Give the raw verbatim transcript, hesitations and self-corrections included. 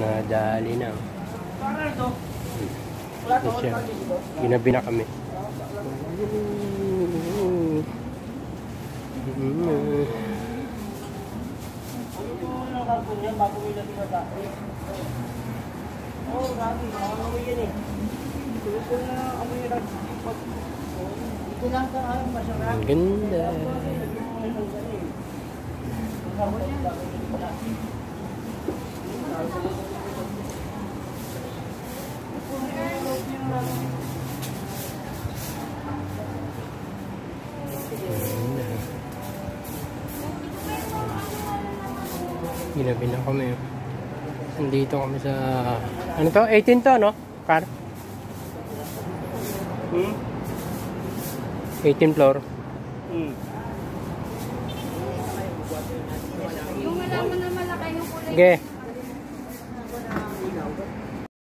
Nadali na. Ito siya. Ginabi na kami. Ang ganda. Ginabi na kami. Nandito kami sa ano to? eighteen to, no? Car? Hmm? eighteen floor. Hmm. Yung alam mo na malaki yung kulay. Okay.